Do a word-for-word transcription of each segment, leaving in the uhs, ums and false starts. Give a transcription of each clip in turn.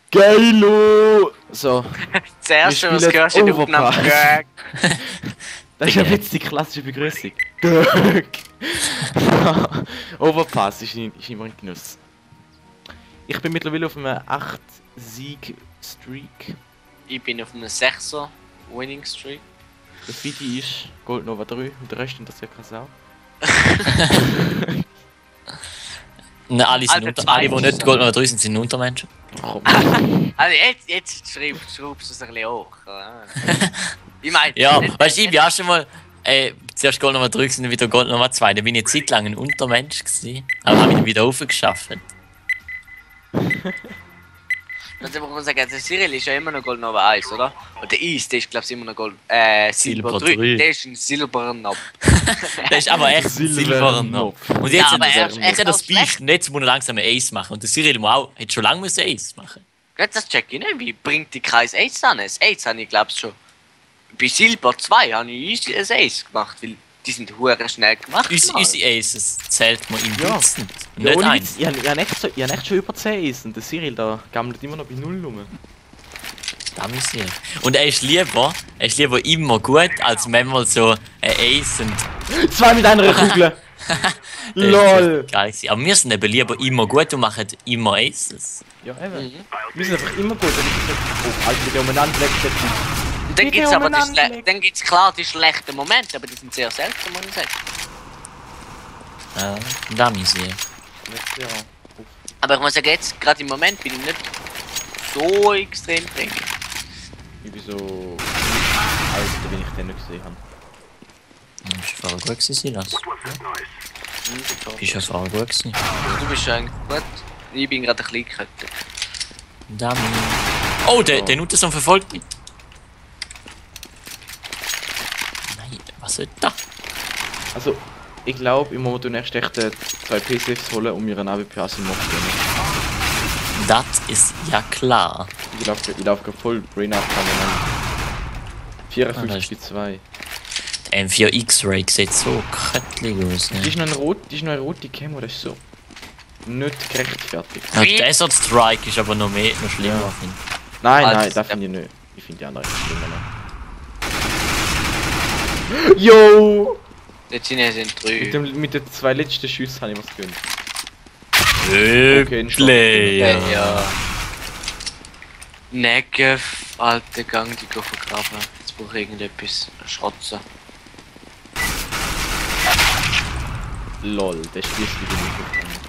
Geilo! So. Zuerst schon, was gehörst du in der Aufnahme? Das ist ja jetzt die klassische Begrüßung. Göck! Overpass ist, ist immer ein Genuss. Ich bin mittlerweile auf einem acht Sieg Streak. Ich bin auf einem sechser Winning Streak. Der Fidi ist Gold Nova drei und der Rest interessiert keine Sau. Nein, alle, sind Alter, unter, zwei alle, die nicht so. Gold Nummer drei sind, sind Untermenschen. Komm. Also jetzt, jetzt schreibst, schraubst du es ein bisschen hoch. Ich meine... Ja, weißt du, ich bin auch schon mal äh, zuerst Gold Nummer drei und dann wieder Gold Nummer zwei. Da bin ich eine Zeit lang ein Untermensch gewesen, aber habe ich ihn wieder aufgeschafft. Also muss man sagen, der Cyril ist ja immer noch Gold Nova eins, oder? Und der Eis, der ist glaube ich immer noch Gold... Äh, Silber Silber drei. drei. Der ist ein silberner. Der ist aber echt Silber noch. Und jetzt Ja, sind aber das, er er, ist er echt hat das auch schlecht. Beast und jetzt muss er langsam ein Ace machen. Und der Cyril muss auch, hat schon lange müssen Ace machen. Gut, das check ich nicht. Wie bringt die Kreis Ace an? Das Ace habe ich glaube schon... Bei Silber zwei habe ich easy ein Ace gemacht, weil die sind hure schnell gemacht. Unsere, Mann. unsere Aces zählt man im Ja. Dutzend. Und Ja, nicht ohne eins. Witz, ich habe hab echt, so, ich hab echt schon über zehn Ace und der Cyril da gammelt immer noch bei null rum. Da muss ich. Und er ist lieber, er ist lieber immer gut, als manchmal so ein Ace und... Zwei mit einer Kugel! Das ist LOL! echt geil gewesen. Aber wir sind eben lieber immer gut und machen immer Aces. Ja, eben. Mhm. Wir sind einfach immer gut. Wenn ich sage, oh, Alter, wie der umeinander legt, der Typ. Und dann Wie gibt's der aber die umeinander schle- legt. dann gibt's klar die schlechten Momente, aber die sind sehr selten, muss ich sagen. Ja, da muss ich. Ja. Aber ich muss sagen, jetzt, gerade im Moment, bin ich nicht so extrem drin. Ich bin so... Alter, wenn ich den nicht gesehen habe. Du bist vorher gut gewesen, Silas. Hm, Bist ja vorher gut gewesen. Du bist schon eigentlich gut. Ich bin gerade ein bisschen gekettet. Da Oh, der, der Nutzerson verfolgt mich. Nein, was soll da? Also, ich glaube, im Moment nächst echt äh, zwei P Cs holen, um ihren A W P Asim aufzunehmen. Das ist ja klar. Ich laufe ich lauf gerade voll Brain up vierundfünfzig bei zwei. Der M vier X-Ray sieht so köttlich aus. Die Ne? ist noch eine rote, die ist noch eine rote Camo, das ist so... Nicht gerechtfertigt. Ja, Desert Strike ist aber noch mehr, noch schlimmer, Ja. finde Nein, Also, nein, das finde ich nicht. Ich finde die andere schlimmer. Yo! Jetzt sind es sind drei. Mit, dem, mit den zwei letzten Schüssen habe ich was gönnt. ich. Okay, Wirklich? Ja. Ja. ja. Negev, alte Gang, die go vergraben. Jetzt brauche ich irgendetwas schrotzen. Lol, der schießt wieder nicht auf einen.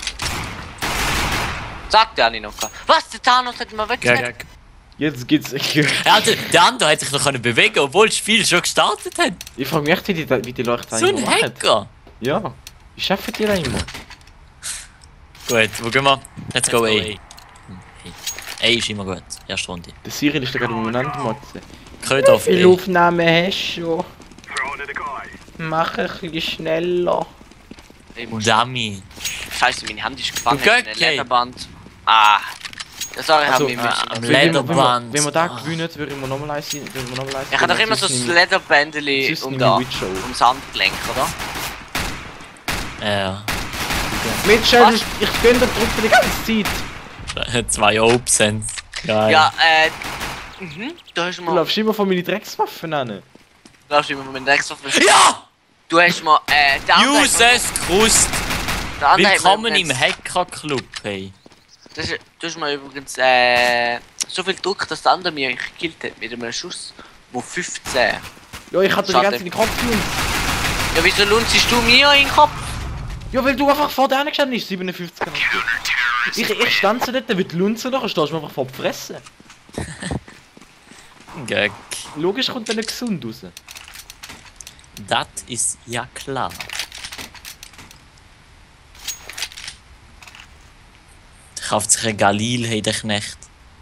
Sagt der nicht noch. Was? Der Thanos hat mal weg. Ja, ja. Jetzt geht's. Alter, der andere hat sich noch können bewegen, obwohl das Spiel schon gestartet hat. Ich frage mich echt, wie die, wie die Leute da So ein immer machen. Hacker. Ja, wie schaffen die da immer? Gut, wo gehen wir? Let's go A. A. A ist immer gut. Erste Runde. Der Cyril ist da gerade umeinander motzen. Köder auf Wie viele A. Aufnahmen hast du schon? Mach ein bisschen schneller. Ich muss. Dummy. Scheiße, meine Hand ist gefangen. Du in einem Göcke. Lederband. Ah. Das sorry, Also, haben wir äh, müssen. am Wenn wir, wenn wir, Lederband. wenn wir da Ah. gewinnen, würden wir nochmal eins würden wir nochmal eins Ich habe doch gewinnen, immer so sonst das nehme ich- Lederbändeli sonst um nehme da, ich Witcher auf. ums Handgelenk, oder? Ja. Mitchell, Was? ich, ich gönne dir drücken die ganze Zeit. Zwei Opens. Geil. Ja, äh. Mhm, du hast Du mal. laufst immer von meinen Dreckswaffen an. Du darfst immer mit dem extra Ja! Du hast mal, äh, der andere hat mal- Uses Krust. der andere hat mal Willkommen im übrigens- Hacker-Club, hey. Das ist, du hast mal übrigens, äh, so viel Druck, dass der andere mich gekillt hat mit einem Schuss, wo fünfzehn. Ja, ich hatte die Schade. ganze Zeit den Kopf tun. Ja, wieso lunzest du mir in den Kopf? Ja, weil du einfach vor der gestanden bist, siebenundfünfzig. Ich, ich stand so dort, weil du lunzen nachher stehst du mir einfach vor die Fresse. Göck. Logisch kommt der nicht gesund raus. Das ist ja klar. Kauft sich ein Galil, hey, der Knecht.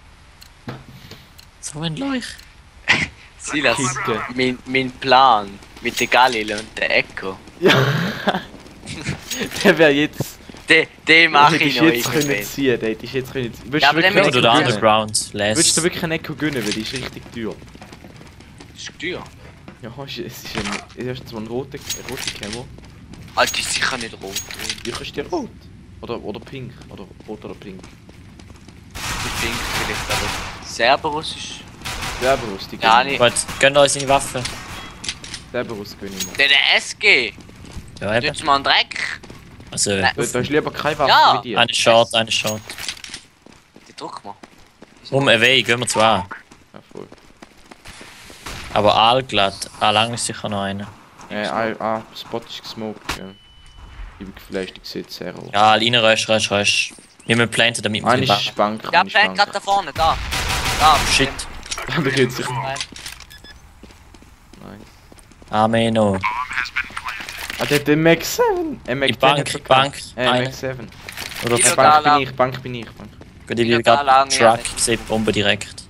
So ein Leuch. Silas, Kicke. mein, mein Plan mit der Galil und der Echo, Ja. Der wäre jetzt. den, den mache Den ich hättest noch du jetzt können irgendwann. ziehen, den hättest du jetzt können ziehen. Willst Ja, du aber dann wirklich mit einen Oder Echo der gönnen? Underground. Willst du Les. wirklich einen Echo gönnen, weil die ist richtig teuer. Das ist teuer. Ja, es ist ein. Es ist zwar ein roter, ein roter Camo. Alter, die ist sicher nicht rot. Wie kannst du dir rot? Oder, oder pink? Oder rot oder pink? Pink vielleicht, aber Cerberus ist... Cerberus, die Ja, gewinnen. nicht. Gut, gönnt euch seine Waffe. Cerberus gewinnen wir. Der, der S G! Ja, eben. Jetzt mal einen Dreck! Also, Nein. Du, du hast lieber keine Waffe Ja. wie dir. eine Short, eine Short. Die druck mal. Um away, gehen wir zu A. Ja, voll. Aber A glatt. A lang ist sicher noch einer. Äh, ah, ah, Spot ist gesmoked, ja. Ich bin geflasht, ich sehe sehr hoch. Ja, rein, rush, rush, rush. Wir müssen planten, damit wir Eine den ist Bank, Ja, eine ist Plant gerade Bank. da vorne, da. Da, Shit. Da geht sich. Nein. Nein. Ameno. Ah, der hat den Max sieben. Äh, Max Die Bank, zehn hat er Bank, gehabt. Äh, eine. Max sieben. Oder Die Äh, da Bank lang. bin ich, Bank bin ich. Bank. Gut, ich Die bin da gerade lang, ja, Truck nicht. gesehen, Bombe direkt.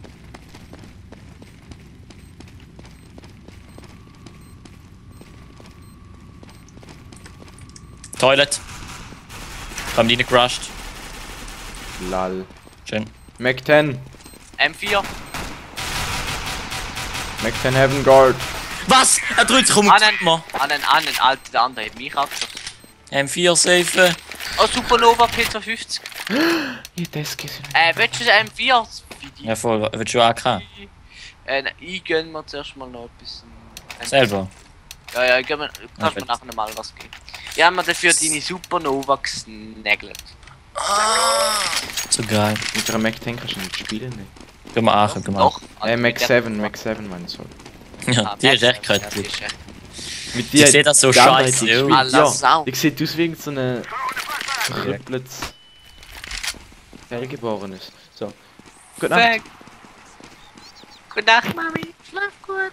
Toilet. Haben die nicht gerusht. Lal. Schön. Mac zehn. M vier. Mac zehn Heaven Guard. Was? Er dreht sich um Ah, nein. mal. An den, an den alten, der andere hat mich abgeschossen. M vier safe. Oh, Supernova P zwei fünfzig. Ja, das geht nicht. Äh, willst du M vier? Wie die? Ja voll, willst du A K? Äh, nein, ich gönn mir zuerst mal noch ein bisschen. Selber. Ja, ja, ich gönn mir, kannst mir bitte. nachher mal was geben. Ich hab mir dafür deine Supernova gesnaggelt. So geil. Mit einer Mac zehn kannst du nicht spielen, ne? Gehen wir A, gehen wir A. Doch. Äh, mit Mac der- sieben, Mac sieben meine ich so. Ja, Ah, die ist Mac echt seven, ja, köttlich. die ist echt- Mit Die sieht das so die andere scheiße hat die aus. gespielt. Alla Ja, Sau. die sieht aus wie irgend so eine verkrüppeltes Fehlgeborenes. So. Gut Nacht. Weg. Gute Nacht, Mami. Schlaf gut.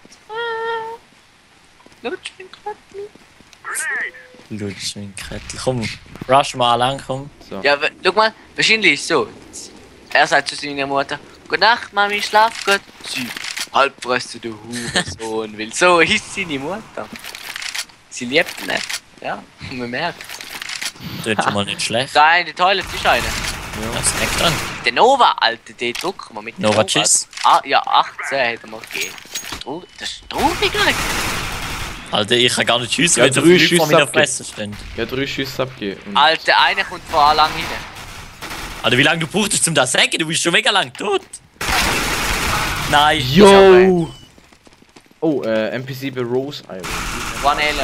Lutsch mich grad nicht. Lutsch, mein Krettel. Komm, rush mal lang, komm. So. Ja, we- schau mal, wahrscheinlich ist es so. Er sagt zu seiner Mutter, Gute Nacht, Mami, schlaf gut. Sie, Halbbrüste, du Hurensohn, will so hieß seine Mutter. Sie liebt ihn nicht. Ja, man merkt. Das ist schon mal nicht schlecht. Da eine Toilette ist eine. Das ist echt dran. Der Nova, Alter, den drucken wir mit dem Nova, tschüss. Ah, ja, achtzehn hätten wir gegeben. Das ist traurig, das ist traurig, Alter. Alter, ich kann gar nicht schiessen, Ja, wenn so drei viele Leute Schüsse vor meiner abgeben. Fresse stehen. Ja, drei Schüsse abgeben. Und Alter, einer kommt vor lang rein. Alter, wie lange du brauchst, um das zu sagen? Du bist schon mega lang tot. Nein. Yo! Oh, äh, M P sieben Rose Iron. One Elo.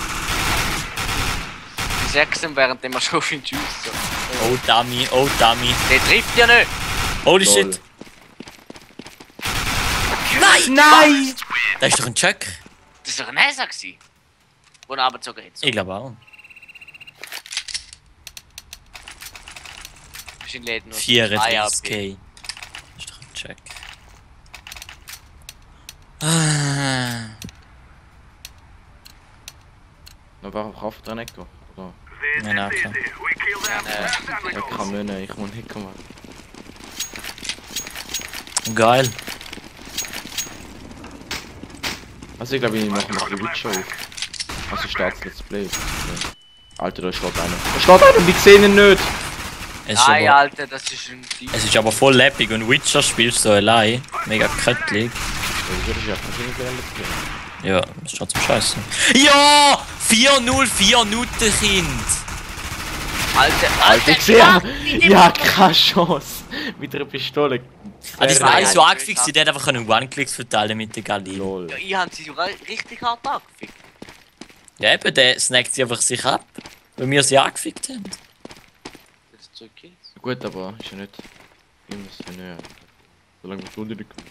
Die sechsen, während wir schon viel schiessen. Oh Dummy, oh Dummy. Der trifft ja nicht. Holy Lol. shit. Nein! Nein! Da ist doch ein Chuck. Das war ein Hesa gsi. Wo er abgezogen hat. Ich glaube auch. Wahrscheinlich hat er nur zwei vierunddreißig A P. K. Das ist doch ein Chuck. Ah. Na, warum kauft er nicht? Oder? Ja, na klar. Ja, Ja, kann man nicht, ich muss nicht kommen. Geil. Also, ich glaube, ich mache noch die Witcher auf. Also, starts Let's Play. Ja. Alter, da steht einer. Da steht einer und ich sehe ihn nicht! Es ist, Nein, aber, Alter, das ist ein Team. es ist aber voll läppig und Witcher spielst du allein. Mega köttlig. Ja, das ist ja wahrscheinlich ein Let's Play. Ja, das ist schon zum Scheißen. Ja! vier null vier Nutenkind! Alter, Alter, Alter, ich sehe ihn! Ja, keine Chance! Mit einer Pistole. Ah, die sind Nein, alle so nein, angefixt, die hätten einfach einen One-Clicks verteilen mit der Galil. Lol. Ja, ich hab sie sogar richtig hart angefickt. Ja, eben, der snackt sie einfach sich ab, weil wir sie angefickt haben. Das ist zurück jetzt. Gut, aber ist ja nicht immer so näher. Solange wir Stunde nicht kommen.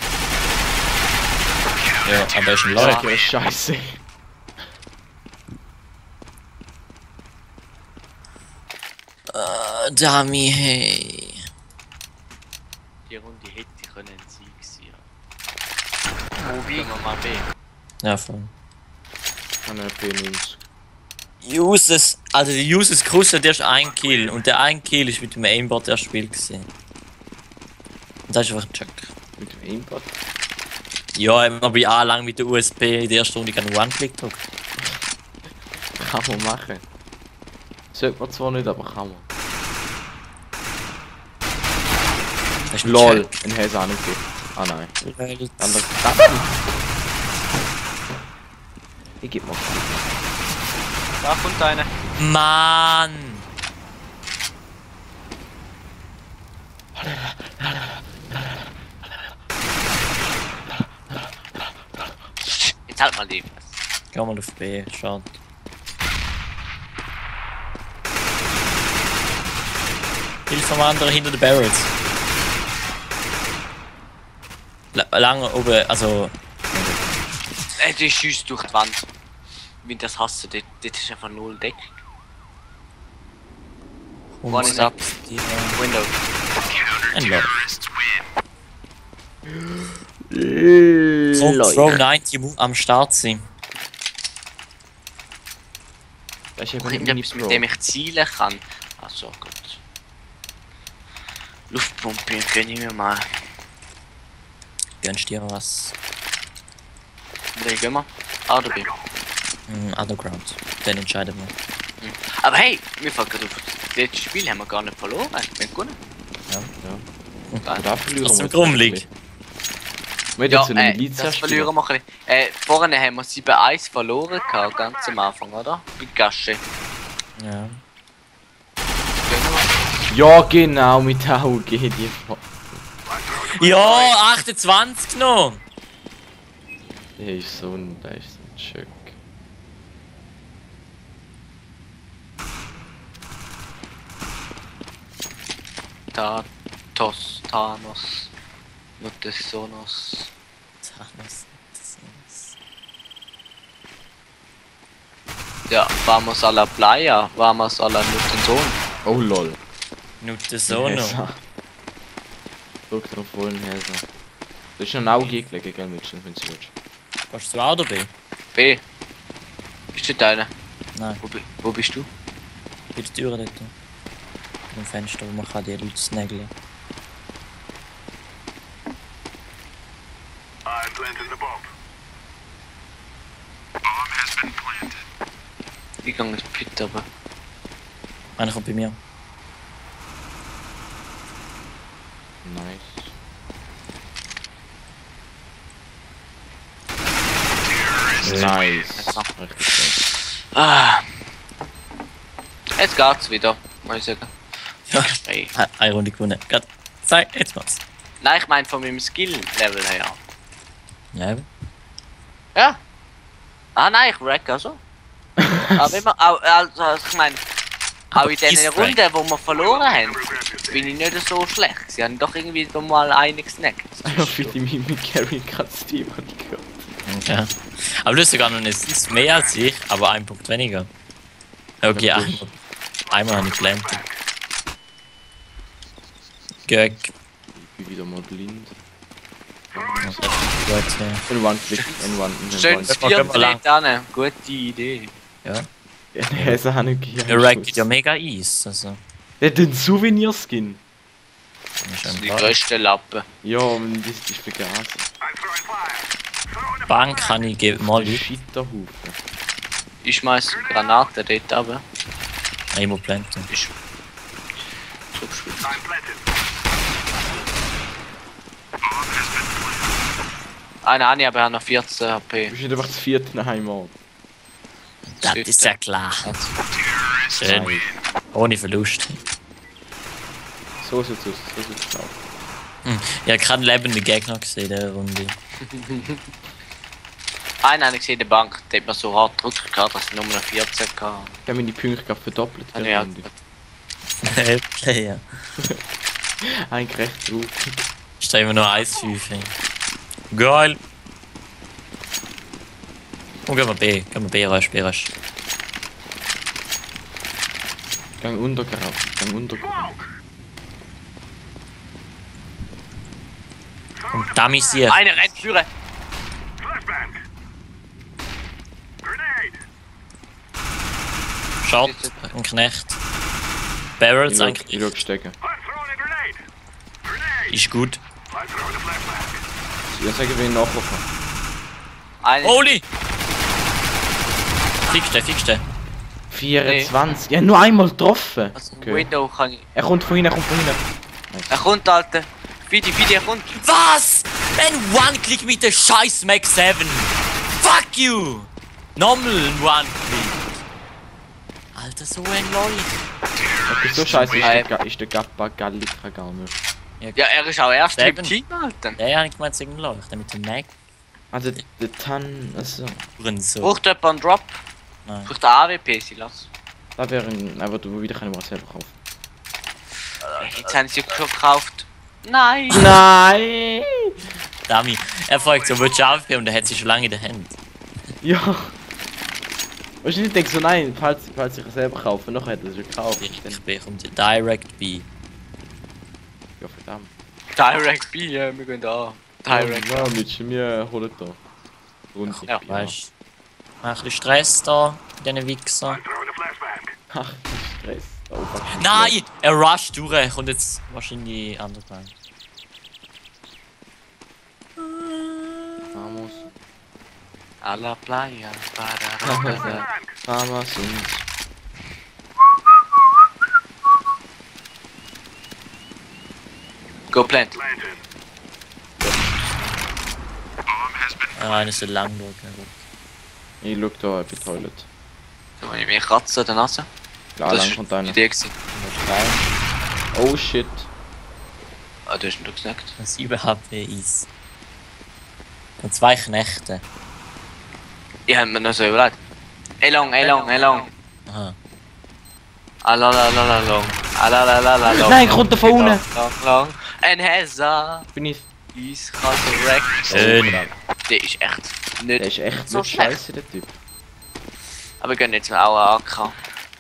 Ja, aber er ist ein Leute, Leute. ja, scheiße. Äh, Dummy, hey. Die Runde hätte können ein Sieg sein. Wo wiegen wir mal B? Ja, voll. Kann er P neunzig. Uses, also die Uses Cruise hat erst ein Kill und der ein Kill ist mit dem Aimbot erst Spiel gesehen. Und das ist einfach ein Check. Mit dem Aimbot? Ja, immer bei A lang mit der U S B in der ersten Runde einen One-Click drücken. Kann man machen. Sollte man zwar nicht, aber kann man. Das ist ein LOL, Check. ein Häser nicht gegeben. Ah nein. Lol. Andere. Ich geb mal. Da kommt einer. Mann! Jetzt halt mal die. Geh mal auf B, schade. Hilfe am anderen hinter den Barrels. L lange oben, also. Äh, die schießt durch die Wand. Wie das hast du, das, das ist einfach null Deck. One is up. Window. Ein Loch. Leute. Throw neunzig mu- am Start sein. Das ist ja Auch nicht irgendetwas, mit dem ich zielen kann. Also gut. Luftpumpe kenne ich mir mal. Gönnst dir was? Wo gehen wir? A oder B? Mm, Underground. Dann entscheiden wir. Hm. Aber hey, mir fällt gerade auf. Das letzte Spiel haben wir gar nicht verloren. Wir haben gewonnen. Ja. Geil. Da verlieren Was wir zum Grummelig. jetzt. Wir haben Ja, jetzt einen äh, Miliz das verlieren wir ein bisschen. Äh, vorne haben wir sieben eins verloren gehabt, ganz am Anfang, oder? Mit Gasche. Ja. Ja, genau, mit der Auge die Fa- Ja, achtundzwanzig noch! Der ist so ein, der ist so ein Schöck. Ta Tos, Thanos. Mutasonos. Thanos, das Ja, vamos a la playa, vamos a la Mutanson. Oh lol. Nutte Sono. Häser. Schau drauf wollen, Häser. Das ist schon ein Auge gelegen, gell, Mitchell, wenn du willst. Kannst du A oder B? B. Ist das deine? Nein, Wo, bi- wo bist du? bei der Tür dort. Im Fenster, wo man kann die Leute snaggeln. I'm planting the bomb. Bomb has been planted. Ich gehe ins Pit, aber. Einer kommt bei mir. Nice. Nice. Jetzt noch. Richtig schön. Ah. Jetzt geht's wieder, muss ich sagen. Ja. Hey. Ha, eine Runde gewonnen. Grad. Zeig, jetzt macht's. Nein, ich meine von meinem Skill-Level her. Ja, Ja. Ah nein, ich wreck also. Aber immer, auch, also, also ich meine, auch in den ist Runden, wo wir verloren haben, bin ich nicht so schlecht. Sie haben doch irgendwie doch mal einen gesnackt. Ja, für die Mimi Carry gerade Steve hat ich gehört. ja. Aber du hast sogar noch eine Assist mehr als ich, aber ein Punkt weniger. Okay, Ja, einmal, einmal habe ich plantet. Göck. Ich bin wieder mal blind. Das ist gut, ja. In One Click, in One, in Schön One. Können wir- können wir lang- Spiel an, gute Idee. Ja. Ja, der Häser hat nicht gehört. Der rackt ja mega Eis, also. Der hat den Souvenir-Skin. Das ist Das ein sind die Ball. größten Lappen. Ja, und das ist vergessen. I'm throwing fire. Throwing a Bank kann ich geben, mal Ein Leute. Scheiterhaufen. Ich schmeiß Granaten dort runter. Einmal planten. Ich. So gespielt. I'm planted. Bomb has been planted. Eine habe ich aber auch noch vierzehn H P. Du bist nicht einfach das vierte Heimat. Das ist ja klar. Terrorists Schön. win. Ohne Verlust. So sieht's aus, so sieht's aus. Hm. Ich habe keinen lebenden Gegner gesehen in dieser Runde. Einen habe ich gesehen in der Bank, der hat mir so hart gedrückt, gehabt, dass ich nur noch vierzehn hatte. Ich habe meine Punkte gerade verdoppelt. Ah, gell, ja. Runde. Player. Eigentlich recht traurig. Stell mir noch eins fünf. Geil. Und gehen wir B. Gehen wir B rasch, B rasch. Gang untergeraubt, gang untergeraubt. Und damit sie. Eine rennt führen! Flashbang. Grenade. Schott. Ein Knecht. Barrels Ich schau- eigentlich. ich schau stecken. I'm throwing a grenade. Grenade. Ist gut. I'm throwing a flashbang. Ja, sagen wir ihn nachher. Eine. Holy! Fix den, fix den. vierundzwanzig. Ja, nur einmal getroffen. Also, Okay. Window kann ich. Er kommt von hinten, er kommt von hinten. Er kommt, Alter. Fidi, Fidi, er kommt. Was? Ein One-Click mit der scheiß Mac sieben. Fuck you! Nochmal ein One-Click. Alter, so ein Leuch. Okay, so scheiße ist Hey. der, Ga- ist der Gappa Gallica gar nicht. Ja, er ist auch erst im Seven. Team, Alter. Der habe ich gemeint, es irgendwie leuchten mit dem Mac. Also, der Tan, also, Drin so. Braucht jemand einen Drop? Nein. Braucht der A W P, Silas? da wäre ein, aber du wieder keine selber kaufen. Jetzt haben sie schon gekauft. Nein! Nein! Dami, er fragt so, willst du aufheben? Und er hat sie schon lange in der Hand. Ja. Wahrscheinlich denkst du, nein, falls, falls ich es selber kaufe, noch hätte ich es schon gekauft. Ich, Dann, ich bin um die Direct B. ja, verdammt. Direct B, ja, wir gehen da. Direct. Ja, mit mir holt da. Und Ja, Weißt du? Mach ein bisschen Stress da, in diesen Wichser. Throwing a flashbang. Ach, Stress. Oh, fuck. Nein! Er rusht durch, kommt jetzt wahrscheinlich anders rein. Vamos. A la playa. Ba-da-da-da-da. Vamos und. Go plant. Planted. Ah, einer ist so lang durch. na gut. Ich schau da bei Toilet. So, wenn ich mich kratze an der Nase. Ja, Das lang ist kommt die einer. Idee gewesen. Oh shit. Ah, du hast ihn gesnackt. Das ist überhaupt ist. Und zwei Knechte. Ich hab mir noch so überlegt. Ey long, ey long, ey long. Aha. Alalalala long. Alalalala long. Nein, kommt da von unten. Long, long. Ein Hesa. Bin ich. Is resurrect. Schön. Der ist echt nicht. Der ist echt So nicht schlecht. scheiße, der Typ. Aber wir gehen jetzt mal auch einen A K.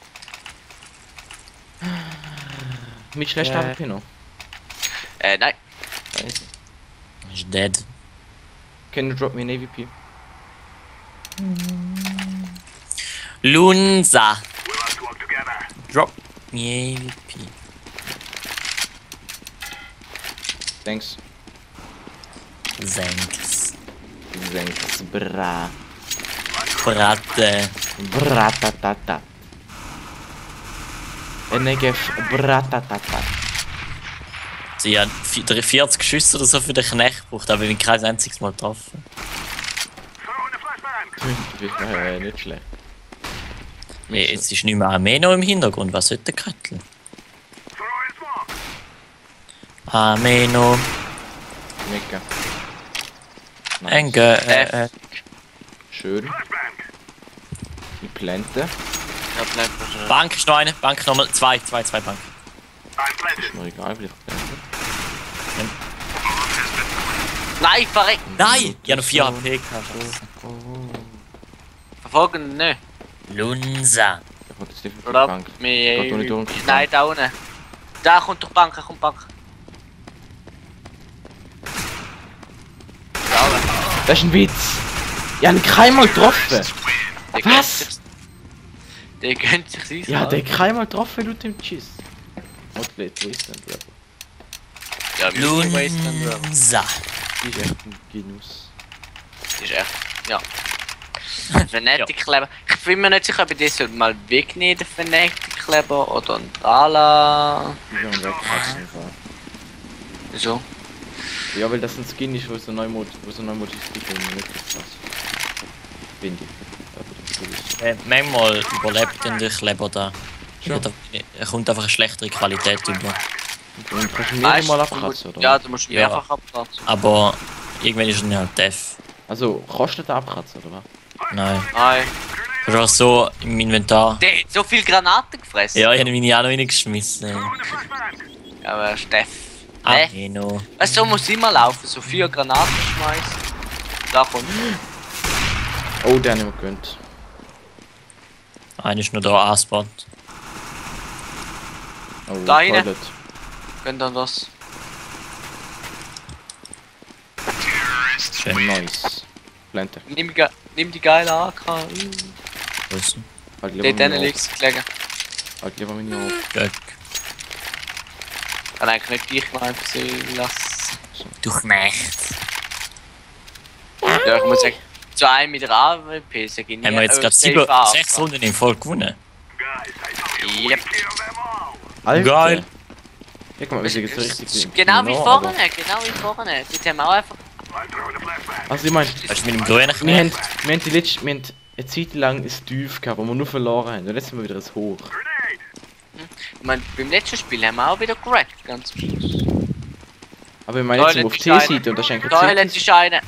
Mit schlechter Äh. A W P noch. Äh, nein. Ist dead. Can you drop me an A V P? Lunza. We must work together. Drop me A V P. Thanks. Senks. Thanks, bra. Bratte. Bratatata. N G F Bratatata. Sie hat vi- vierzig Schüsse oder so für den Knecht gebraucht, aber ich bin kein einziges Mal getroffen. Throwing a flashbang. äh, nicht schlecht. Ja, jetzt ist nicht mehr Ameno im Hintergrund. Was sollte der Köttel? Throwing smoke. Ameno. Mega. Enge. Äh, äh. Schön. Flashbang. Die Plante. Ja, bleibt mir schon. Bank ist noch eine. Bank nochmal. Zwei, zwei, zwei Bank. I'm planted. Ist mir egal, wie ich plante. Nein, verreck! Nein! Ich habe noch vier H P gehabt. Verfolgen nicht. Lunza. Ich wollte jetzt definitiv Oder? Bank. Mir. Geht doch nicht durch. Nein, da unten. Da kommt doch Bank, da kommt Bank. Da unten. Das ist ein Witz. Ich habe ihn keinmal getroffen. Der Was? gönnt sich's. Der gönnt sich sein. Ja, der keinmal getroffen laut dem Schiss. Outlet Wasteland Rebel. Ja, wir müssen Wasteland Rebel. Lunza. Die ist echt ein Genuss. Das ist echt. Ja. Fanatic-Kleber. Ich bin mir nicht sicher, ob ich das sollte mal wegnehmen, den Fanatic-Kleber oder ein Drala. Die werden weg. Wieso? Ja, weil das ein Skin ist, wo so neu mod, wo so neu modifiziert ist, nicht krass. Finde ich. Aber das ist gut. Äh, manchmal überlebt dann der Kleber da. Er er kommt einfach eine schlechtere Qualität über. Und kannst du mehrere Mal Weißt du, abkratzen, oder? Ja, du musst Ja. mehrfach abkratzen. Aber irgendwann ist er halt def. Also, kostet der abkratzen, oder was? Nein. Nein. Du hast so im Inventar. Der hat so viel Granaten gefressen. Ja, ich habe meine auch noch reingeschmissen. Throwing a flashbang. Aber Steff. Ah, Ne? eh noch. Weißt du, so muss immer laufen. So vier Granaten schmeißen. Da kommt. Oh, der hat nicht mehr gegönnt. Einer ist nur da, A-Spot. Oh, Da rein. Toilet. Könnt dann das. Schön. Nice. Plante. Nimm, ge- nimm die geile A K. Uh. Wo ist er? Halt lieber Dort meine hinten liegt auf. es gelegen. Halt lieber meine auf. Göck. Kann eigentlich nicht dich mal sehen lassen. Du Knecht. Ja, ich muss sagen, zu einem mit der A W P sage ich nicht. Haben wir jetzt äh, gerade safe sieben, A K. sechs Runden in Voll gewonnen. Guys, I told you, Yep. kill them all. Alter. Geil. Guck mal, wir sind jetzt richtig. Genau wie genau, vorne, aber- genau wie vorne. Dort haben wir auch einfach. I'm throwing a flashbang. Also, ich meine, Weißt du, mit dem grünen wir Knecht? haben, wir haben die letzte, wir haben eine Zeit lang ein Tief gehabt, wo wir nur verloren haben. Und jetzt sind wir wieder ein Hoch. Grenade. Ich meine, beim letzten Spiel haben wir auch wieder gerackt, ganz am Schluss. Aber wir meinen jetzt sind wir auf Toilet ist C-Seite und das ist eigentlich Toilet eine C T. ist eine.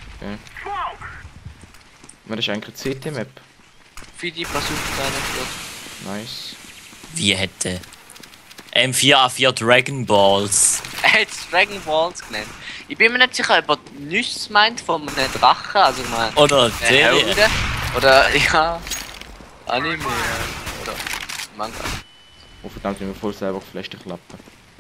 Das ist eigentlich eine C T-Map. Fidi versucht eine. Nice. Wie hätte M vier A vier Dragon Balls. Er hat es Dragon Balls genannt. Ich bin mir nicht sicher, ob er nichts meint von einem Drachen, also ich meine, Oder äh, Serie. Helden. Oder, ja, Anime, äh, oder Manga. Oh verdammt, ich bin voll selber geflasht, ich Lappen.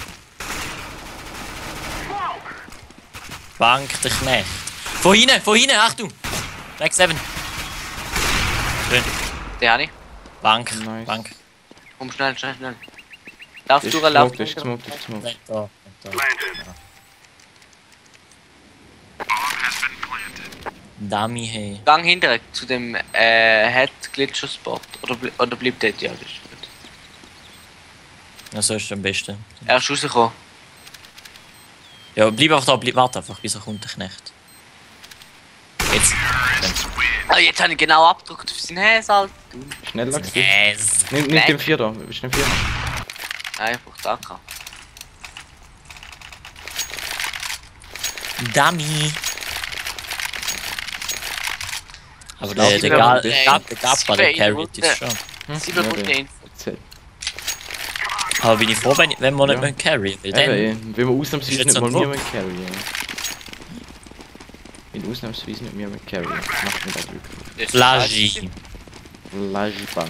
Bank der Knecht. Von hinten, von hinten, Achtung! Back seven. Schön. Den habe ich. Bank, Nice. Bank. Komm schnell, schnell, schnell. Lauf Das ist durch, lauf gesmoked, das ist durch. gesmoked, das ist gesmoked. Nicht da, nicht da. Dummy, hey. Gang hinterher zu dem äh, Head Glitcher Spot. Oder, bli oder bleibt dort, ja, das ist gut. Ja, so ist es am besten. Er ist rausgekommen. Ja, bleib einfach da, bleib, warte einfach, bis er kommt, der Knecht. Jetzt. Ah, jetzt habe ich genau abgedrückt auf seinen Häs, Alter. Schneller gewesen. Yes. Nimm, nimm den vier da, bist du den vier? Nein, ich brauche Akka. Dummy. Aber Lauf der, der, lieber Ga- mit der, der- Gap- der Gappa, der Zwei carried Minuten. ist schon. Sieben Ja, Minuten der- Info. Erzähl. Aber bin ich froh, wenn, wenn wir nicht Ja. mehr carry. Weil Eben, dann, eh, wenn wir ausnahmsweise Ist jetzt nicht so mal ein mehr Druck. mit Carry, ja. In ausnahmsweise nicht mehr mit Carry. Das macht mir das wirklich. Flagi. Lagibank.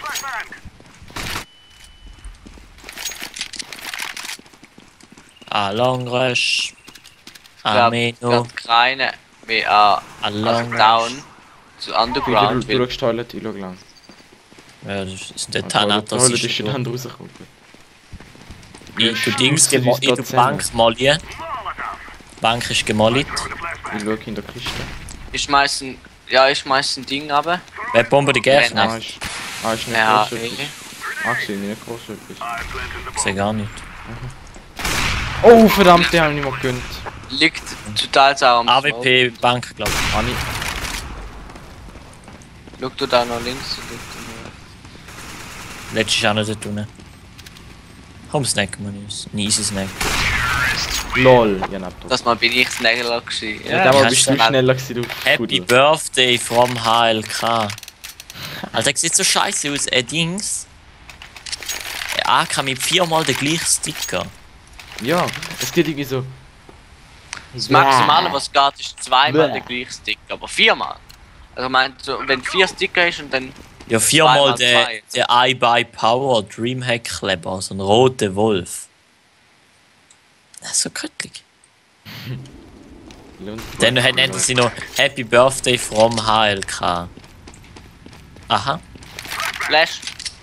A long rush. Ich glaube, Ameno. keine mehr an A also long rush. down zu Du, du, Underground. du weil- schaust Toilet, ich schau lang. Ja, das ist der Ah, Thanatos. Toilet ist ist schon du. dann rausgekommen. Du Dings, Schiessen uns gemo- da du zusammen. Bank molly. Bank ist gemollit. Ich schau in der Kiste. Ich schmeiß ein, ja, ich schmeiß ein Ding runter. Wer bombt die Ja, Gegner? Ah, ist, ah, ist nicht Ja, groß etwas. eh. Ah, gesehen, nicht groß etwas. Ich seh gar nicht. Oh, verdammt, den hab ich nicht mehr gegönnt. Liegt total sauer am A W P Bank, glaub ich. Anni. Schau du da noch links und links. Letztes ist auch noch dort unten. Komm, Snack, man ist. Ein easy Snack. Lol, ja, nicht. Das mal bin ich schneller gewesen. Ja, da Ja, bist du kannst schneller gewesen, du Happy Fudel. Birthday from H L K. Alter, das sieht so scheiße aus. Äh, Dings. Äh, A K mit viermal den gleichen Sticker. Ja, es geht irgendwie so. Das Maximale, was geht, ist zweimal Bäh. der gleiche Stick, aber viermal. Also ich meine, so, wenn vier Sticker ist und dann Ja, viermal Zweimal der, zwei. der I Buy Power Dreamhack Kleber, so ein roter Wolf. Das ist so köttlich. Dann nennen sie noch Happy Birthday from H L K. Aha. Flash.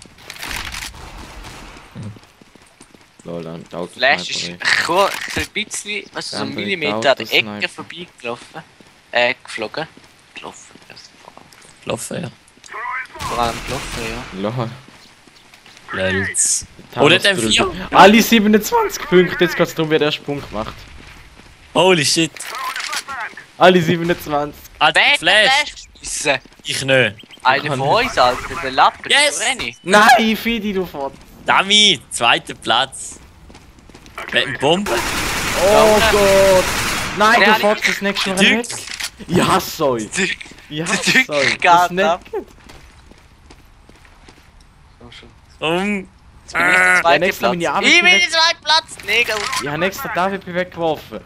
Lol, dann die Autos. Flash ist kur- ein bisschen, also so Dann ein bin ich Millimeter an der Autosniper. Ecke vorbeigelaufen. Äh, geflogen. Gelaufen. erst vor allem. Gelaufen, ja. Vor allem gelaufen, ja. Lol. Lölz. Oder Thanos den drüber. vier. Alle siebenundzwanzig Punkte, jetzt geht's darum, wer den ersten Punkt macht. Holy shit. Alle siebenundzwanzig. Alter, Wer hat den Flash. Flash geschmissen? Ich nicht. Einer kann von nicht. uns, Alter, der Lappen, Yes! der Renny. Nein, Fidi, du fort. Dummy, zweiter Platz. Mit einem Bombe. Oh Gott. Nein, Der du hat- fährst das nächste Mal Dück. nicht. Ja, sorry. Dück. Ja, Der Dück sorry. geht Das nicht. ab. So schon. Um. Jetzt bin ich der zweite nächste Mal Platz. bin ich auch Ich bin weg. der zweite Platz, Neger. Ich habe extra David weggeworfen.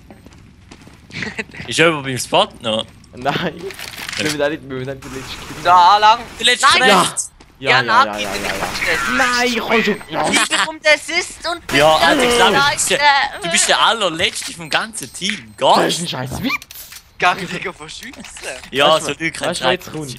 Ist jemand beim Spot noch? Nein. Wir müssen auch nicht, wir müssen nicht den letzten Kill. Da lang. Der letzte Nein. Knecht. Ja, ja, ja, Nagi, ja, ja, der ja. Nein, ich kann schon. Ja. Wiederum der Assist und Ja, der Alter, ich glaube, du Zweite. bist der, du bist der allerletzte vom ganzen Team. Das Gott. ist ein scheiß Witz. Gang, Digga, verschützen. Ja, Weißt du, so Leute weißt du, was jetzt kommt?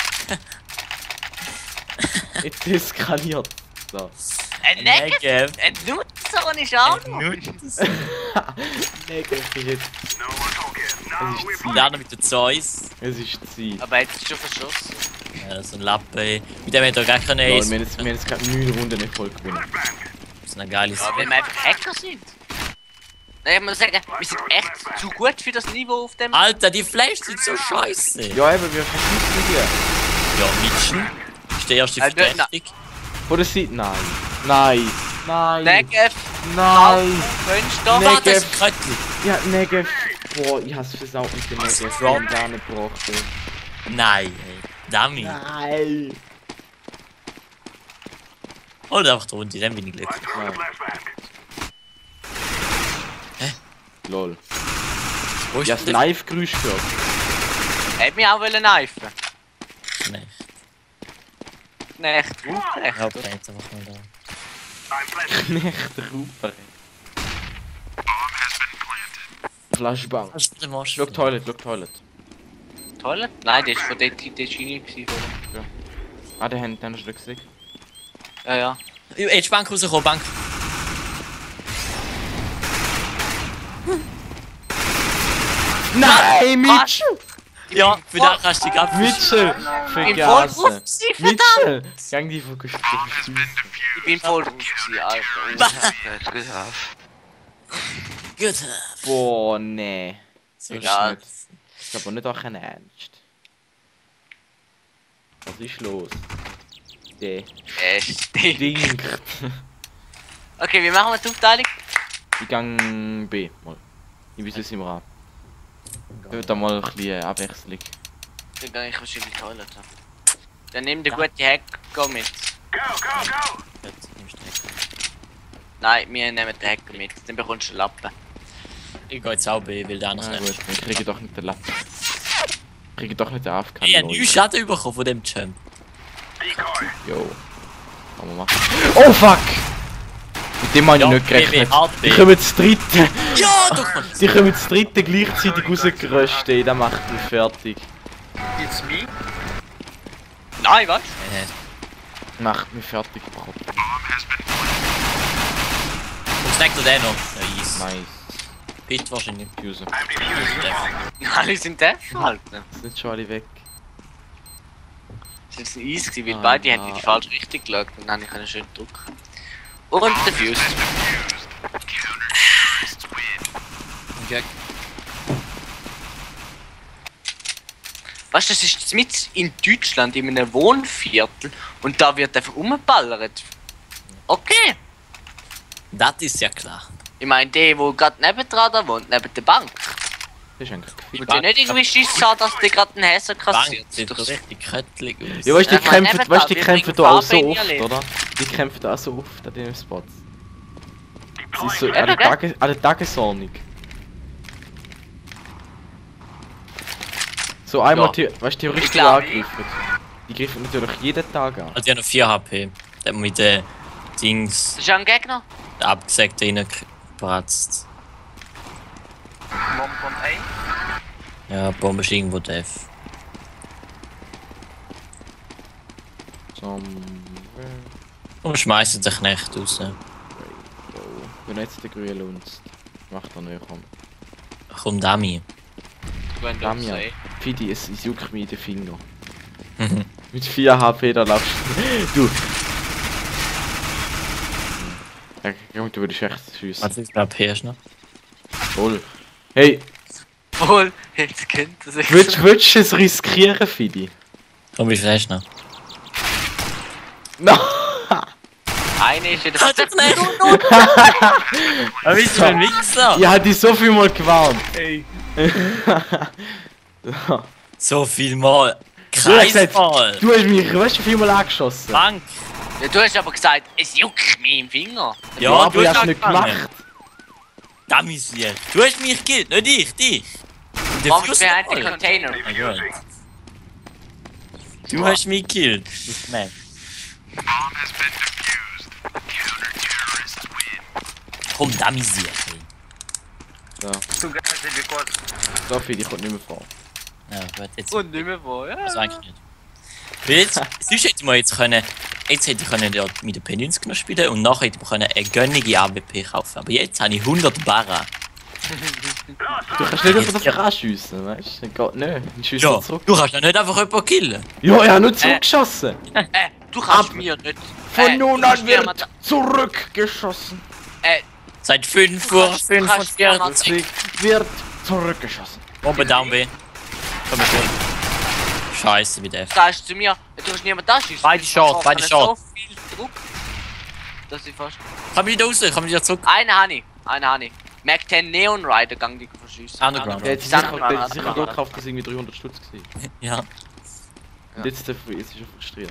Jetzt eskaliert. So. Ein Neger, Negev. ein Nutzer und ich auch noch. Neger ist jetzt. Es ist Zeit. Lernen mit der Zeus. Es ist Zeit. Aber jetzt ist schon verschossen. Ja, so ein Lappen. ey. Mit dem hätte er gar keine Lol, Ace. wir haben jetzt, wir haben jetzt gerade neun Runden nicht voll gewonnen. Das ist ein geiles. Ja, weil wir einfach Hacker sind. Nein, ich muss sagen, wir sind echt zu gut für das Niveau auf dem. Alter, die Flash sind so scheiße. Ja, eben, wir verschießen hier. Ja, Mitchen. Ist der erste Äh, na- verdächtig. Von der Seite? Nein. Nein. Nein. Negev, Nein! Fenster. Nee. Warte, das ist Kröttli. Ja, Negev. Boah, ich hab's versaut mit dem Negev. Ich Drop. hab gar nicht gebraucht. ey. Nein, ey. Dummy. Nein! Hol einfach die Runde, dann bin ich glücklich. Nein. Lol. Wo ist Ich hab der Live-Geräusch gehört. Hätte mich auch wollen kneifen. Knecht? Nicht, Ruprecht. Ja, okay, jetzt einfach mal da. I'm planted. Knecht Ruper. Flashbang. Was ist der Marsch? Schau Toilet, schau Toilet. Toilet? Nein, das war von dort der Genie gewesen, oder? Ah, der hat den schon gesehen. Ja, ja. Jetzt Bank rausgekommen, Bank. Nein, Mitchell! Ja, für den kannst du dich ab. Mitchell! Ich bin voll drauf Vergessen! gewesen, verdammt! Mitchell! Gang die fokussiert. Ich bin voll drauf gewesen, Alter. Gut. Boah, nee. So Ja. nicht. Das ist aber nicht auch ein Ernst. Was ist los? Der Äh, stimmt. stinkt. Okay, wie machen wir die Aufteilung? Ich gang B mal. Ich weiß es immer an. Ich will da mal ein bisschen Abwechslung. Dann gehe ich wahrscheinlich die Toilette. Dann nimm den guten Hacker mit. Go, go, go! Gut, nimmst du weg. Nein, wir nehmen den Hacker mit. Dann bekommst du einen Lappen. Ich geh jetzt auch B, weil der andere Ah, nicht. gut, ich kriege doch nicht den Lappen. Ich kriege doch nicht den A F K. Ich hab neun Schaden bekommen von dem Jump. Decoy. Jo. Kann man machen. Oh fuck! Mit dem habe ich Ja, nicht gerechnet. B W, hart B. Die kommen zu dritte. Ja, doch mal. Die kommen zu dritte gleichzeitig rausgeröstet. ey. Das macht mich fertig. It's me? Nein, was? Äh, Macht mich fertig, Bro. Wo steckt er denn noch? Ja, easy. Nice. Pit wahrscheinlich. User. I'm defusing. Alle sind da verhalten. Sind schon alle weg. Das ist ein Eis gewesen, weil Ah, beide haben in ah. die falsche Richtung geschaut und dann habe ich schön drücken. Und der Fuse. Okay. Weißt du, das ist mit in Deutschland in einem Wohnviertel und da wird einfach umgeballert. Okay. Das ist ja klar. Ich meine, der, der gerade nebendran da wohnt, neben der Bank. Das ist eigentlich Und gefickt. der nicht irgendwie Schiss hat, dass der gerade einen Häser Bank kassiert. sieht Das- so richtig köttelig aus. Ja, weißt du, die Ja, ich meine, kämpfen, eben weißt, du, da, die wir kämpfen bringen da auch Farbe so in ihr oft, Leben. oder? Die kämpfen da auch so oft an den Spots. Das ist so Eben, an der, gell? Tage, an der Tagesordnung. So einmal, Ja. the weißt du, theoretisch Ich glaub- angegriffen. Die greifen natürlich jeden Tag an. Also, die haben noch vier H P. Der hat mit den Dings, Das ist ja ein Gegner. der abgesägte reingepratzt. Mom kommt ein. Ja, Bombe ist irgendwo def. Zum... Und schmeißen den Knecht raus. Wenn jetzt der Grüne lunzt, macht er nicht kommen. Komm, Dami. Wenn du Damian, sagst. Fidi, es, es juckt mich in den Finger. Mit vier H P, da laufst du. Du. Ja, Junge, du würdest echt schiessen. Was ist H P hast du noch? Toll. Hey, Wohl, jetzt kennt er sich. willst, willst du es riskieren, Fidi? Komm, wie viel hast du noch? No! Eine ist wieder. Halt dich nicht! Aber bist du ein Wichser? Ich hab dich so viel mal gewarnt. Hey. So. So viel Mal. Du hast gesagt, Kreisball. du hast mich, weißt du, vielmal angeschossen. Bank. Ja, du hast aber gesagt, es juckt mir im Finger. Ja, Ja, aber du ich hast hast nicht angefangen. gemacht. Dami sie. Du hast mich gekillt, nicht ich, dich. Und der Mach Fuse behind the voll. container. Ah, gut. Du hast mich gekillt. Nicht mehr. Komm, Dami sie. So, Two guys in the quad. so Fidi, ich komm nicht mehr vor. Ja, gut, jetzt. Und nicht mehr vor, ja. Also eigentlich nicht. Weil jetzt, sonst hätte man jetzt können, jetzt hätte ich können ja mit der P neunzig noch spielen und nachher hätte ich können eine gönnige A W P kaufen. Aber jetzt habe ich hundert Barra. Du kannst nicht einfach davon anschiessen, weißt du? Geht nicht. Dann schießt Ja, er zurück. du kannst ja nicht einfach jemanden killen. Ja, er hat nur zurückgeschossen. Äh, du kannst mir nicht. Von äh, nun du kannst an mir wird mal- zurückgeschossen. Äh, Seit fünf Du Uhr kannst- du kannst mir mal- fünfundvierzig. Es wird zurückgeschossen. Bombe down B. Komm mal schon. Scheiße, wie der. sagst du zu mir, du hast niemand da schießt. Beide Short, beide so Short. viel Druck. dass ich fast. Komm wieder raus, komm wieder zurück. Eine habe ich, eine habe ich. Mac zehn Neon Rider gang die verschießen. Underground. Der hat sich Dann sicher, haben der wir hat sich sicher Underground. dort gekauft, dass irgendwie dreihundert Stutz war. Ja. Und jetzt ist er ist er schon frustriert.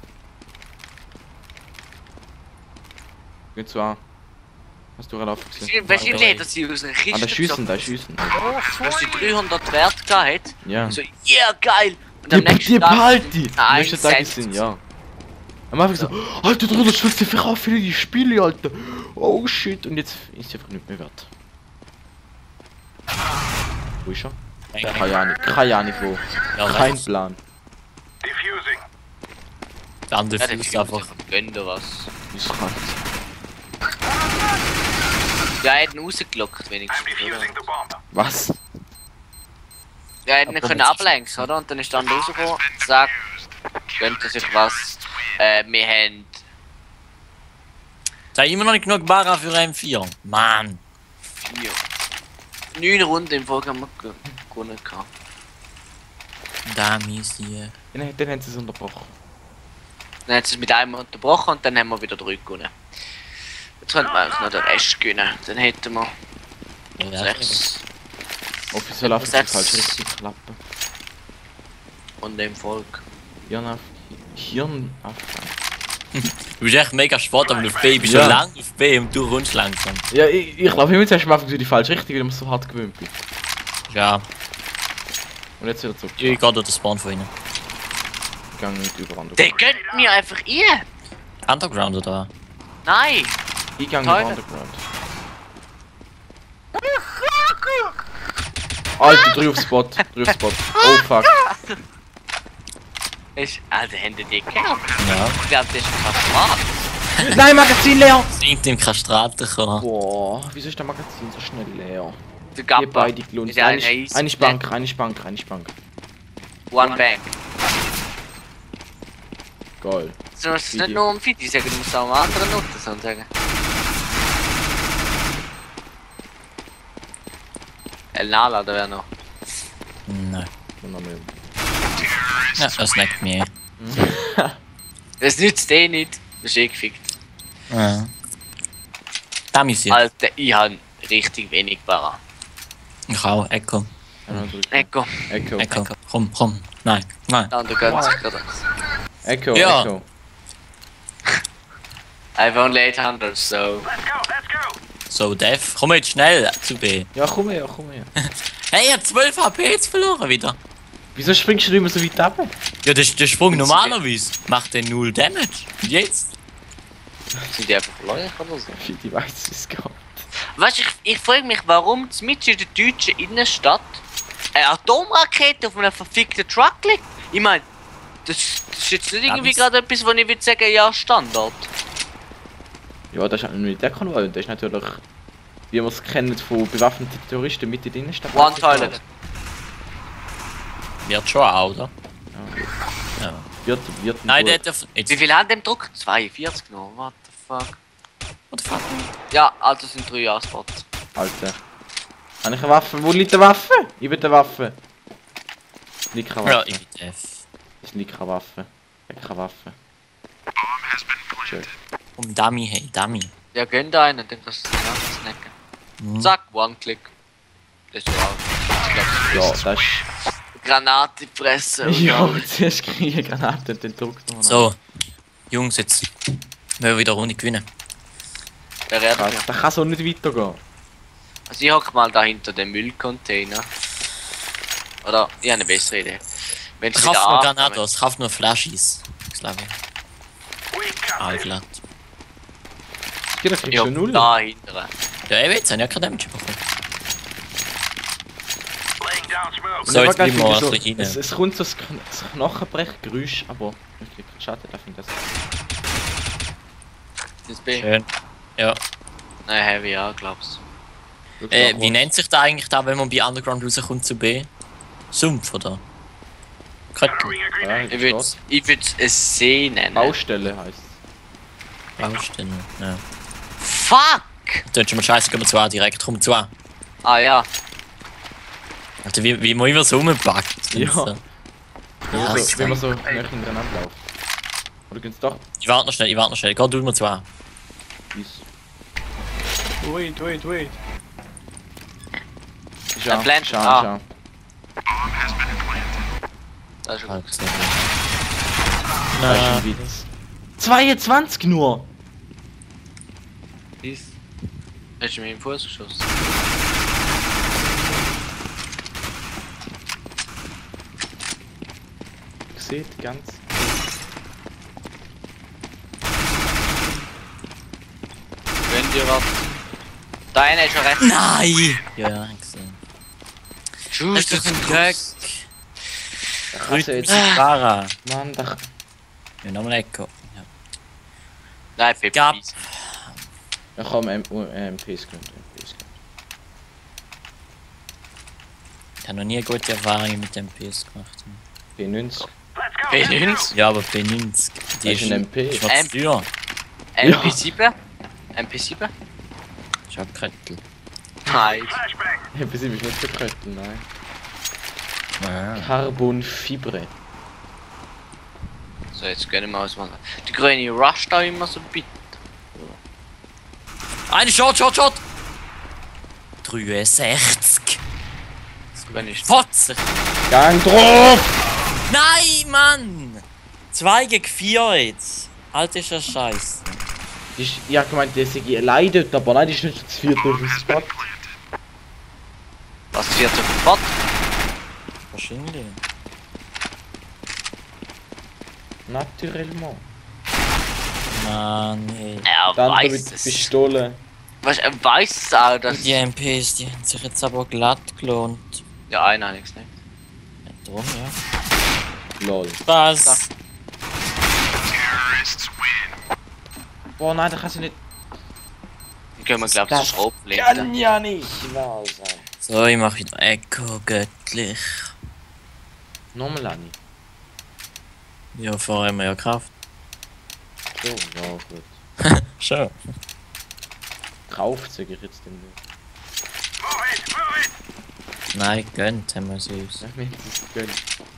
Geht zu an. Hast du relaufen gesehen? Wahrscheinlich hat er sie aus einer Kiste Ah, da schiessen, da gezogen, schiessen. dass sie dreihundert Wert gehabt. Ja. So, yeah, geil! Und Die, am nächsten die Tag behalte ich! Am ein nächsten Tag Cent. sind, ja. Am Anfang so, Alter, dreihundert Stutz, die verkaufen die Spiele, Alter. Oh shit, und jetzt ist sie einfach nicht mehr wert. Wo ist er? Keine Ahnung, keine Ahnung wo. Ja, Kein rechts. Plan. Defusing. Der andere Ja, der Fuß Fuß einfach. gönnt er was. Ist kalt. Ja, er hat ihn rausgelockt, wenigstens. I'm defusing Oder? the bomb. Was? Ja, er hat ihn Aber können mit- ablenken, oder? Und dann ist dann rausgekommen, sagt, gönnt er sich was. Äh, wir haben Da immer noch nicht genug Barra für M vier. Mann. vier. Neun Runden im Folge haben wir ge- gewonnen gehabt. Da Missie. Dann, dann haben sie es unterbrochen. Dann hat sie es mit einem unterbrochen und dann haben wir wieder drei gewonnen. Jetzt könnten wir eigentlich noch den Rest gewinnen. Dann hätten wir Ja, sechs Offiziell auf Sechs. falsch richtig klappen. und im Volk. Hirn Hirnaffen. Du bist echt mega spät, aber auf B. Ich bin Ja. schon lang auf B und du rundst langsam. Ja, ich, ich glaube, immer zuerst am Anfang so die falsche Richtung, weil ich so hart gewöhnt bin. Ja, Und jetzt wieder zurück. ich gehe durch den Spawn von ihnen. Ich gehe nicht überall. Der gönnt mir einfach ihr! Underground oder? Nein! Ich gehe Toilet. Underground. Alter, drei auf Spot, drei auf Spot. Oh fuck. Ich, Alter, Hände die gehört. Ja. Ich glaube, das ist ein Kamerad. Nein, Magazin leer! Sind im Kastraten gekommen. Boah, wieso ist der Magazin so schnell leer? Der Wir Gappa. beide gelunzt. Mit Eine, einer Eis- eine Bank, eine Bank, eine Bank. One Bank. Geil. Du musst es Video. nicht nur um Fidi sagen, du musst auch um andere Noten so sagen. El Nala, da wäre noch. Nein. Und noch mehr. Ja, das neckt mich. Das nützt eh nicht. Das ist eh gefickt. Ja. Da Missie. Alter, ich habe richtig wenig Barra. Ich auch, Echo. Echo. Echo. Echo. Komm, komm. Nein, nein. Dann du gönnst sich gerade. Echo, Ja. Echo. I've only eight hundred, so. Let's go, let's go. So, Dev, komm jetzt schnell zu B. Ja, komm her, komm her. Hey, er hat zwölf H P jetzt verloren wieder. Wieso springst du immer so weit ab? Ja, der, der Sprung normalerweise macht den null Damage. Und jetzt? Sind die einfach Leute oder so? Ich weiß es gar nicht. Weißt du, ich, ich frage mich, warum mitten in der deutschen Innenstadt eine Atomrakete auf einem verfickten Truck liegt. Ich meine, das, das ist jetzt nicht irgendwie Ganz- gerade etwas, wo ich würde sagen, ja, Standard. Ja, das ist ein Militärkonvoi. Das ist natürlich, wie wir es kennen, von bewaffneten Terroristen mit in der Innenstadt. One Toilet. Wird schon auch, oder? Ja. Ja. Wird, wird Nein, der gut. hat jetzt. Wie viel haben dem Druck? zweiundvierzig noch, what the fuck. What the fuck? Ja, also sind drei Jahrespots. Alter. Habe ich eine Waffe? Wo liegt die Waffe? Ich will die Waffe. Liegt keine Ja, Waffe. ich bin Dev. Es liegt keine Waffe. Ich habe keine Waffe. Schön. Um Dummy, hey, Dummy. Ja, gönn da einen, dann kannst du den anderen snacken. Mhm. Zack, One-Click. Das ist wow. Ich glaub, Ja, das ist das ist... Granate fressen. und Ja, alles. zuerst kriege ich eine Granate und den Druck noch. So, Jungs, jetzt müssen wir wieder eine Runde gewinnen. Der redet Krass, mir. das kann so nicht weitergehen. Also ich hock mal da hinter dem Müllcontainer. Oder, ich habe eine bessere Idee. Wenn Ich sie kaufe wieder nur anfangen- Granatos, ich kaufe nur Flashies. Glaube ich. We got Ah, this. glatt. Ja, da kriegst Ja, du null. da hinten. Ja, ich weiß, ich habe ja kein Damage bekommen. Laying down smoke. So, jetzt Aber bleiben wir geil, ein so, bisschen es, rein. es kommt so das Kn- das Knochenbrechgeräusch, aber ich krieg keinen Schaden, darf ich das. Das B. Schön. Ja. Nein, Heavy, ja, glaubst Äh, wie nennt sich da eigentlich da, wenn man bei Underground rauskommt zu B? Sumpf, oder? Könnte. Throwing a Ja, grenade. Ich würde ich würd's ein See nennen. Baustelle heisst Baustelle. Ja. Fuck! Dann schon mal scheiße, gehen wir zu A direkt. Komm zu A. Ah ja. Alter, wie, wie man immer so rumpackt. Ja. So. es. Ja, Also, so. wenn man so näher hintereinander läuft. Oder geht's doch? Ich warte noch schnell, ich warte noch schnell. Geh du mal zu A. Ist. Wait, wait, wait. Schau, Plant- schau, ah. schau. Das ist schon Halb gut. gesehen. Das ist Na, ein Witz. zweiundzwanzig nur! Ist. Hast du mir in den Fuß geschossen? Seht ganz. Wenn dir was. Da einer ist schon recht. nein! Ja, ja, ich gesehen. Schuss, Das ist ein Göck. Also jetzt, Bara. Mann, da. Ja, nochmal Echo. Ja. Nein, für Gab. Peace. Ich habe M P S gehabt. Ich habe noch nie gute Erfahrungen mit dem P S gemacht. P neunzig. Let's go. P neunzig. Ja, aber P neunzig. Die Das ist ein M P. ist was M- teuer. M P sieben? M P sieben? Ich hab Krettel. Nein. Flashbang. M P sieben ist nicht verkörpert, nein. Ah. Carbonfibre. So, jetzt gönnen wir was machen. Die grüne rusht da immer so bitte. Eine Shot, Shot, Shot! dreiundsechzig. Das grüne ist. Fotzer! Gang drauf! Nein, Mann! zwei gegen vier jetzt. Alter, ist das scheiße. Die ist, ich hab gemeint, die sei allein dort, aber nein, die ist nicht schon das vierte auf dem Spot. Was vierte Bot? Wahrscheinlich. Naturellement. Mann, hey. Er Dann weiß mit es. Pistole. Was, er weiß es auch, dass. Die M Ps, die haben sich jetzt aber glatt gelohnt. Ja, einer hat nichts, ne? Ja, drum, ja. Lol. Was? Boah, nein, da kann sie nicht. Die können wir, glaub ich, Das so Schrauben legen. Kann ja nicht wahr sein. So, ich mach wieder Echo, göttlich. Nochmal Anni. Ja, vorher haben wir ja Kraft. So, ja, gut. Schon. Kauft sag ich jetzt den nicht. Move it, move it. Nein, gönnt haben wir sie uns. Ich mein, das ist gönnt.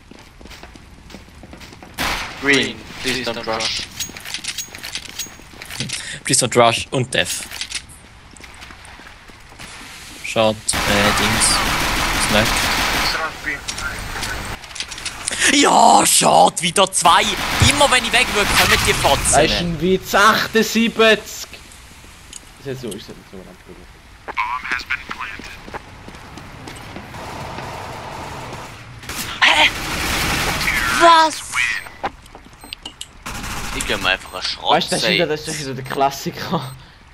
Green, please don't rush. Please don't rush und Def. Shot, äh, Dings. Snack. Ja, Shot, wieder zwei. Immer wenn ich weg will, kommen die Das ist Fotzen. ein Witz, achtundsiebzig! Ist jetzt so, ich sollte jetzt so anprobieren. Was? Ich geh mal einfach einen Schrott. Weißt du, das ist wieder, das ist wieder der Klassiker.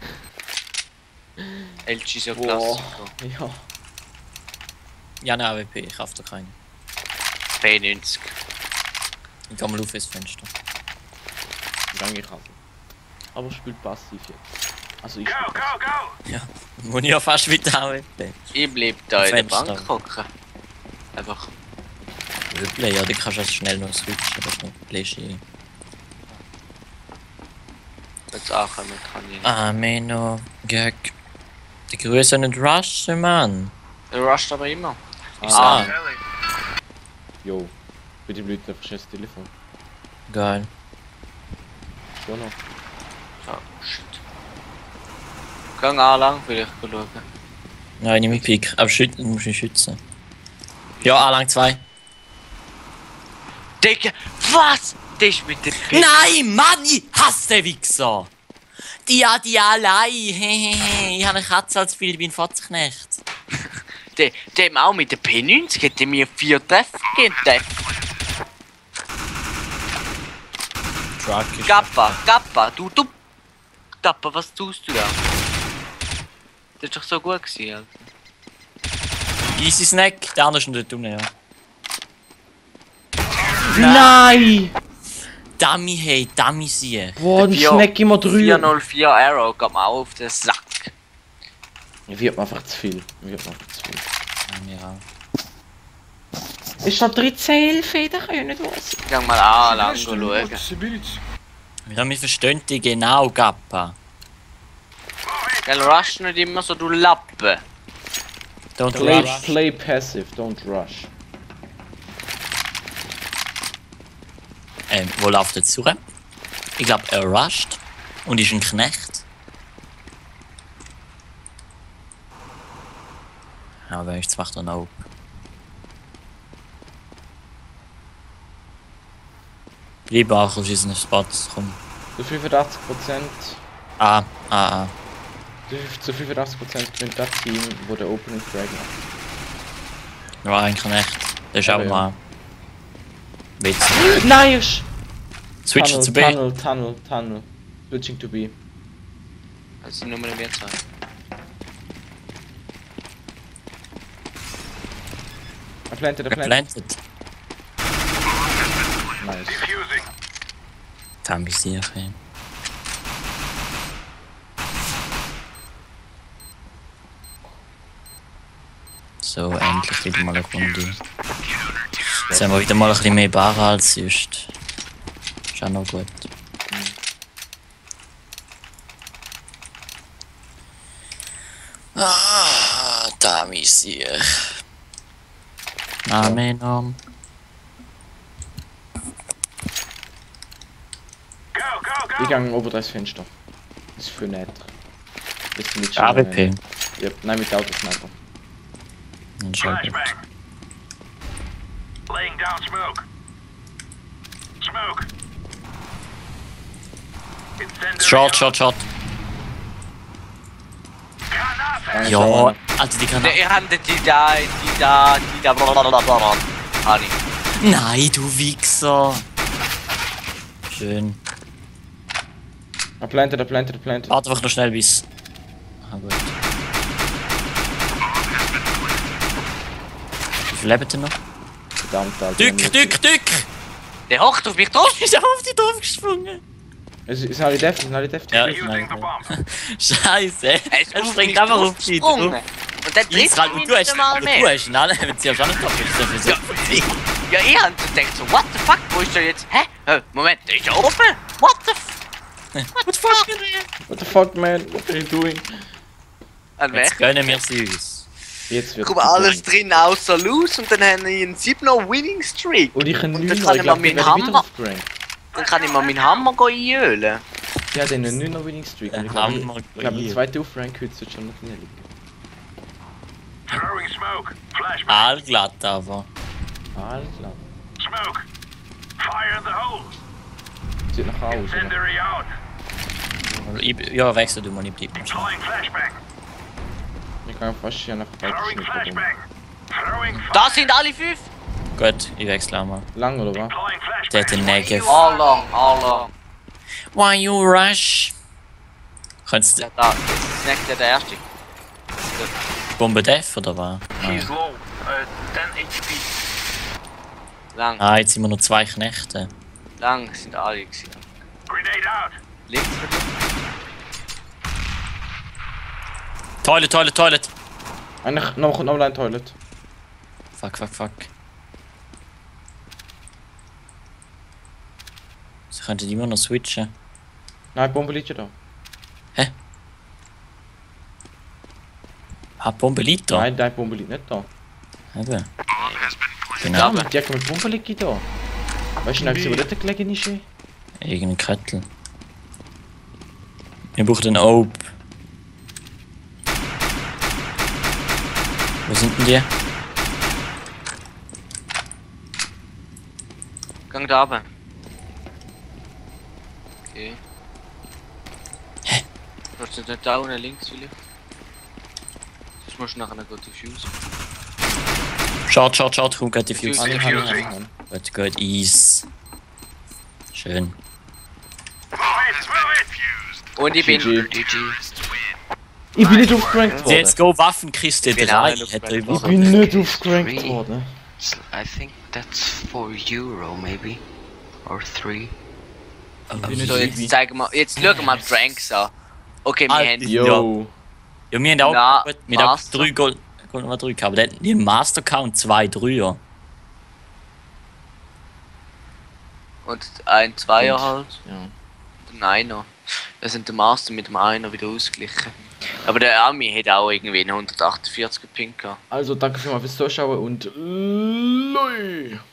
L G ist ja Boah. Klassiker. Ja. Ja, ne, A W P, ich kauf da keinen. P neunzig. Ich geh mal auf ins Fenster. Gang ich also. Aber spielt passiv jetzt. Also ich Go, spiel go, go. Ja, muss ich ja fast wieder A W P. Ich bleib da in der Fenster. Bank hocken. Einfach. Wirklich, ja, du kannst also schnell noch switchen, das ist nicht Pläschi. Jetzt auch mit kann ich. Ah, Meno, Gag. Die Grüße nicht rushen, Mann. Er rusht aber immer. Ah, Jo. Für die Leute einfach schnell das Telefon. geil. Schon noch. Oh, shit. Gang auch lang, vielleicht schauen. Nein, nicht mit Pik, aber schützen, du musst ihn schützen. Ja, A-Lang zwei. Digga, was? Das ist mit der P. Nein, Mann, ich hasse den Wichser! Die hat die allein, hehehe. Ich habe eine Katze als Bild, ich bin Fotzknecht. Der, dem auch mit der P neunzig hätte mir vier Treffer gegeben. Der Truck ist... Gappa, Gappa, du, du. Gappa, was tust du da? Das ist doch so gut gewesen, Alter. Easy Snack, der andere ist noch dort unten, ja. Nein! Dummy, hey, Dummy sie. Boah, ein vier- Snack immer vier drüber. null vier Arrow geht mir auch auf den Sack. Wird mir einfach zu viel. Wird mir einfach zu viel. Ja, mir auch. Ist da dreizehn elf? Da kann ich nicht was. Gang mal an, lang schauen. Ja, wir verstehen dich genau, Gappa. Gell, rush nicht immer so, du Lappe. Don't Play, rush. play passive, don't rush. Ähm, wo läuft er zu? Ich glaube, er rusht und ist ein Knecht. Ja, wer ist zwar dann auch. Bleib auch auf diesen Spots, komm. Zu fünfundachtzig Prozent. Ah, ah, ah. Zu fünfundachtzig Prozent gewinnt das Team, wo der Opening Frag macht. Ja, eigentlich nicht. Das ist Aber auch ja. mal. Witz. Nein! Switchen Tunnel, zu B. Tunnel, Tunnel, Tunnel. Switching to B. Also nur mal mehr zwei. Er plantet, er plantet. Geplantet. Nice. Defusing. Da bin ich sicher. So, endlich wieder mal eine Runde. Jetzt haben wir wieder mal ein bisschen mehr Barren als sonst. Ist auch noch gut. Ah, da bin ich sicher. Name, Name. Go, go, Ich go. gehe ober das Fenster. Das ist viel netter. Das ist mit A W P. Ja, nein, mit Autosniper. Dann schau ich. Flashbang. Laying down smoke. Smoke. Incendiary. Short, short, short. Granate. Nein, Ja, schau Alter, die kann. Ne, ihr habt die da, die da, die da, blablabla. Hani. Nein, du Wichser! Schön. Er plantet, er plantet, er plantet. Warte einfach noch schnell bis. Ah, gut. Wie viel lebt ihr noch? Verdammt, Alter. Dück, dück, dück! Der hockt auf mich drauf. Ist er auf die drauf gesprungen? Es ist alle deft, sind alle deft. Ja, ich Using meine. the bomb. Scheiße! Er ist Er auf springt mich einfach auf die draufgesprungen. drauf. Und dann trifft Israel, er und mich du hast, nicht einmal du mehr. hast ihn alle, wenn sie auf anderen Tag ist, dafür so. Ja, ich, ja, ich hab gedacht so, what the fuck, wo ist der jetzt? Hä? Hä? Moment, der ist ja oben? What the f... What the fuck? What the fuck, man? What are you doing? An Jetzt wer? gönnen wir sie uns. Jetzt wird Guck mal, alles drin außer Loose und dann haben wir einen siebener Winning Streak. Und ich kann Und neun, dann ich kann ich mal glaube, ich meinen werde wieder Hammer... aufgerankt. Dann kann ich mal meinen Hammer gehen einölen. Ja, den neuner Winning Streak. Und ich Hammer glaube, ich glaube, der hier. zweite Aufrank heute sollte schon noch nicht liegen. Throwing smoke. Flashbang. Allglatt aber. Alles klar. Smoke. Fire in the hole. Sieht nach Hause. oder? Incendiary out. Ich, ja, wechsel du mal, ich bleib mal schnell. Deploying flashbang. Ich kann fast hier nach Throwing Weiterschnitt rum. flashbang. Throwing fire. Da sind alle fünf. Gut, ich wechsle auch mal. Lang oder was? Deploying Der flashbang. hat den Negev. All long, all long. Why you rush? Könntest du Ja, da, das ist nicht der, der erste. Bombe Def oder was? Nein. He's low. Uh, ten H P. Lang, Ah, jetzt sind wir noch zwei Knechte. lang sind alle gewesen. Grenade out. Links von dir. Toilet, Toilet, Toilet! Eigentlich noch, noch mal ein Toilet. Fuck, fuck, fuck. Sie könnten immer noch switchen. Nein, die Bombe liegt ja da. Ah, Bombe liegt da. Nein, die Bombe liegt nicht da. Eben. Ja, Genau. aber die hat mit Bombe liegt da. Weißt du nicht, wo dort gelegen ist? Irgendein Kettel. Wir brauchen den Ope. Wo sind denn die? Gang da runter. Okay. Hä? Hast du nicht da unten links vielleicht? Das musst du nachher noch gut diffusen. Schaut, schaut, schaut, komm, geht die Fuse. Ah, nein, nein, nein, nein. Gut, gut, Ease. Schön. Move it. Move it. Und ich bin... G G. G G. Ich bin nicht aufgerankt worden. Let's go, Waffenkiste Genau, drei. nicht Hat er aufgerankt. Ich überhaupt. bin nicht aufgerankt worden. So I think that's four euro maybe, or three. So, jetzt zeigen wir... Jetzt schauen wir mal die Ranks an. Okay, wir Alter. haben... Yo. Ja, wir haben auch, Na, gut, wir haben auch Master. drei Gold, Gold Nummer drei gehabt, aber der hat den Master Count zwei Dreier. Und ein Zweier Und- halt. Ja. Und ein Einer. Da sind der Master mit dem Einer wieder ausgeglichen. Aber der Ami hat auch irgendwie einen hundertachtundvierzig Pink gehabt. Also danke vielmals fürs Zuschauen und Loi.